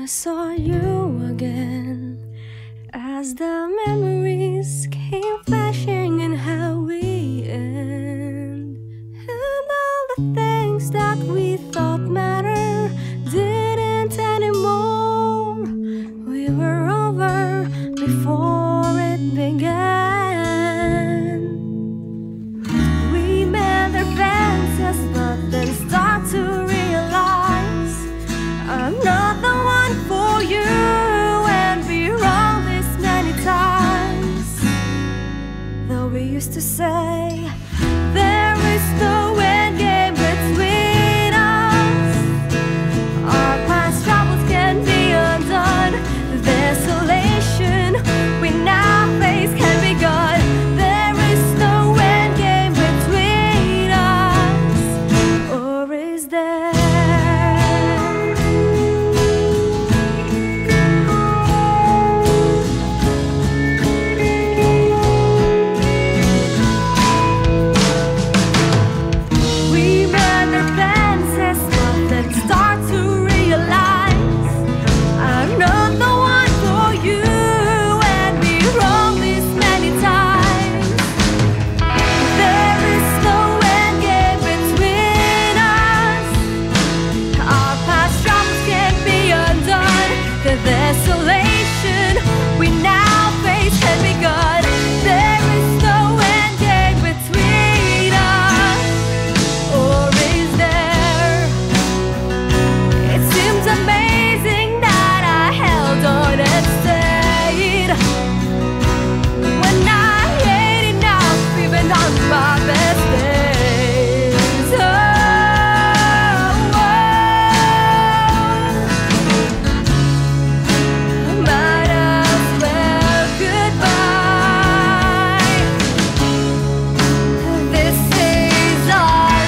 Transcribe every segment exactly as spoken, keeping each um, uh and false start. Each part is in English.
I saw you again, as the memories came flashing in how we end. And all the things that we thought matter didn't anymore. We were over before it began. We made our fences, but then start to realize I'm not the one for you, and we're wrong this many times. Though we used to say there is no end game between us, our past troubles can be undone. The desolation we now face can be gone. There is no end game between us, or is there? We mend our fences, but then start to realize I'm not the one for you, and we're wrong this many times. There is no end game between us, our past troubles can't be undone. The desolation we now face can be gone. There is no end game between us, or is there? It seems amazing that I held on and stayed when I hate enough, even on my best days. Oh, oh. Might as well goodbye. This is our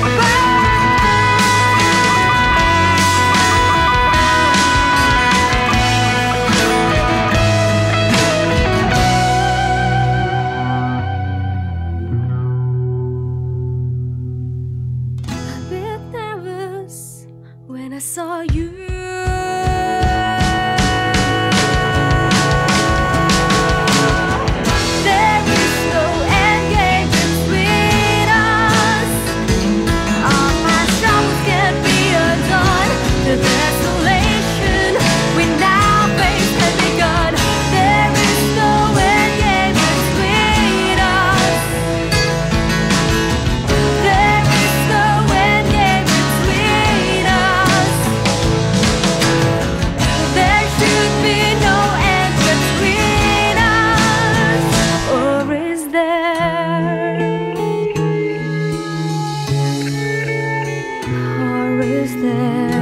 A bit nervous when I saw you. There is no end game between us, our past troubles can't be undone. The desolation we now face can be gone. There is no end game between us. There is no end game between us. There should be no end between us, or is there? Or is there?